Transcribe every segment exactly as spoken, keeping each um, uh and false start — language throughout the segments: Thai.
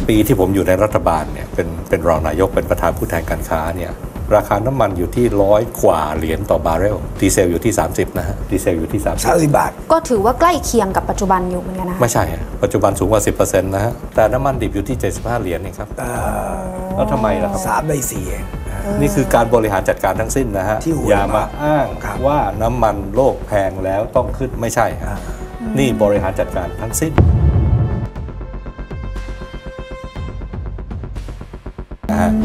ปีที่ผมอยู่ในรัฐบาลเนี่ยเป็นเป็นรองนายกเป็นประธานผู้แทนการค้าเนี่ยราคาน้ำมันอยู่ที่ร้อยกว่าเหรียญต่อบาร์เรลดีเซลอยู่ที่สามสิบนะฮะดีเซลอยู่ที่สามสิบบาทก็ถือว่าใกล้เคียงกับปัจจุบันอยู่เหมือนกันนะไม่ใช่ปัจจุบันสูงกว่า สิบเปอร์เซ็นต์ นะฮะแต่น้ำมันดิบอยู่ที่เจ็ดสิบห้าเหรียญนี่ครับแล้วทำไมล่ะครับสามในสี่เองนี่คือการบริหารจัดการทั้งสิ้นนะฮะอย่ามาอ้างว่าน้ำมันโลกแพงแล้วต้องขึ้นไม่ใช่นี่บริหารจัดการทั้งสิ้นนะฮะ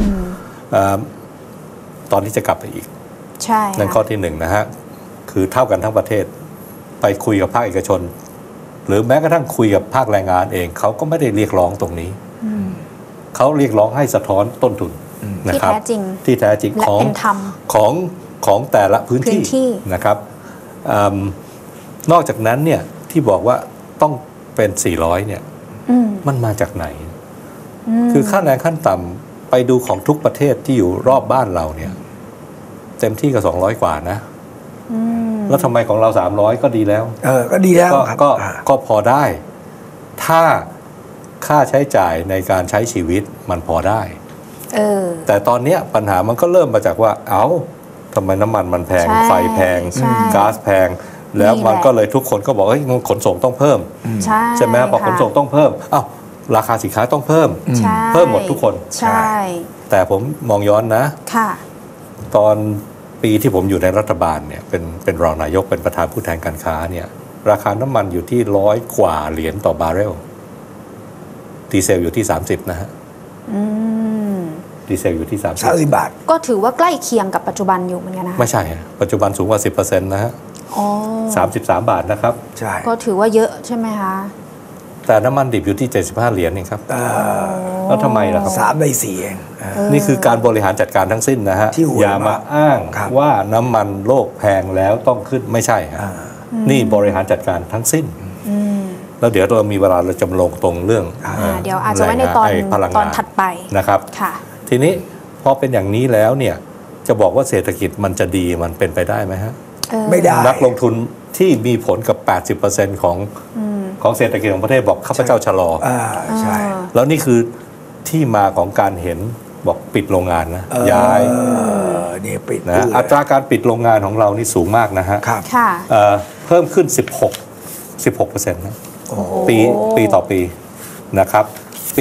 ตอนที่จะกลับไปอีกใช่นั่นข้อที่หนึ่งนะฮะคือเท่ากันทั้งประเทศไปคุยกับภาคเอกชนหรือแม้กระทั่งคุยกับภาคแรงงานเองเขาก็ไม่ได้เรียกร้องตรงนี้เขาเรียกร้องให้สะท้อนต้นทุนนะครับที่แท้จริงที่แท้จริงของของของแต่ละพื้นที่นะครับนอกจากนั้นเนี่ยที่บอกว่าต้องเป็นสี่ร้อยเนี่ยมันมาจากไหนคือค่าแรงขั้นต่ำไปดูของทุกประเทศที่อยู่รอบบ้านเราเนี่ยเต็มที่ก็สองร้อยกว่านะแล้วทำไมของเราสามร้อยก็ดีแล้วเออก็ดีแล้วก็ก็พอได้ถ้าค่าใช้จ่ายในการใช้ชีวิตมันพอได้เออแต่ตอนนี้ปัญหามันก็เริ่มมาจากว่าเอ้าทำไมน้ำมันมันแพงไฟแพงก๊าซแพงแล้วมันก็เลยทุกคนก็บอกเฮ้ยขนส่งต้องเพิ่มใช่ไหมพอขนส่งต้องเพิ่มอ้าวราคาสินค้าต้องเพิ่มเพิ่มหมดทุกคนใช่แต่ผมมองย้อนนะค่ะตอนปีที่ผมอยู่ในรัฐบาลเนี่ยเป็นเป็นรองนายกเป็นประธานผู้แทนการค้าเนี่ยราคาน้ำมันอยู่ที่ร้อยกว่าเหรียญต่อบาร์เรลดีเซลอยู่ที่สามสิบนะฮะดีเซลอยู่ที่สามสิบบาทก็ถือว่าใกล้เคียงกับปัจจุบันอยู่เหมือนกันนะไม่ใช่ปัจจุบันสูงกว่า สิบเปอร์เซ็นต์ นะฮะสามสิบสามบาทนะครับใช่ก็ถือว่าเยอะใช่ไหมคะแต่น้ำมันดิบอยู่ที่เจ็ดสิบห้าเหรียญเองครับแล้วทำไมล่ะครับสามในสี่เองนี่คือการบริหารจัดการทั้งสิ้นนะฮะอย่ามาอ้างว่าน้ำมันโลกแพงแล้วต้องขึ้นไม่ใช่นี่บริหารจัดการทั้งสิ้นแล้วเดี๋ยวเรามีเวลาเราจะลงตรงเรื่องเดี๋ยวอาจจะไว้ในตอนตอนถัดไปนะครับทีนี้พอเป็นอย่างนี้แล้วเนี่ยจะบอกว่าเศรษฐกิจมันจะดีมันเป็นไปได้ไหมฮะไม่ได้นักลงทุนที่มีผลกับ แปดสิบเปอร์เซ็นต์ ของของเศรษฐกิจของประเทศบอกข้าพเจ้าชะลอใช่แล้วนี่คือที่มาของการเห็นบอกปิดโรงงานนะย้ายนี่ปิดนะอัตราการปิดโรงงานของเรานี่สูงมากนะฮะเพิ่มขึ้นสิบหก สิบหกเปอร์เซ็นต์นะปีปีต่อปีนะครับปี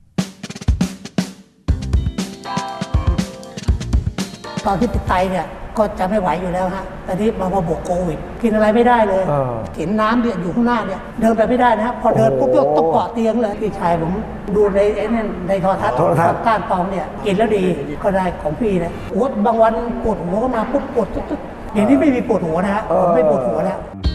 ตอนที่ติดไตเนี่ยก็จะไม่ไหวอยู่แล้วฮะแต่นี้มามาบวกโควิดกินอะไรไม่ได้เลยเห็นน้ำเนี่ยอยู่ข้างหน้าเนี่ยเดินไปไม่ได้นะพอเดินปุ๊บยกต้องเกาะเตียงเลยพี่ชายผมดูในไอ้นี่ในโทรทัศน์ก้านตองเนี่ยกินแล้วดีก็ได้ของพี่นะโอ้บางวันปวดหัวก็มาปุ๊บปวดตุ๊ดๆอย่างนี้ไม่มีปวดหัวนะฮะไม่ปวดหัวแล้ว